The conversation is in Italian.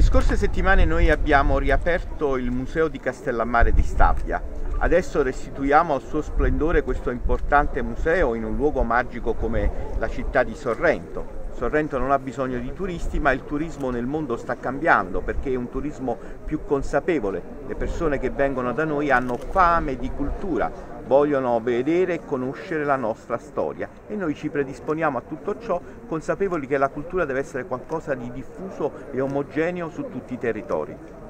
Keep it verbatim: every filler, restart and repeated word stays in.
scorse settimane noi abbiamo riaperto il Museo di Castellammare di Stabia. Adesso restituiamo al suo splendore questo importante museo in un luogo magico come la città di Sorrento. Sorrento non ha bisogno di turisti, ma il turismo nel mondo sta cambiando perché è un turismo più consapevole. Le persone che vengono da noi hanno fame di cultura, vogliono vedere e conoscere la nostra storia e noi ci predisponiamo a tutto ciò consapevoli che la cultura deve essere qualcosa di diffuso e omogeneo su tutti i territori.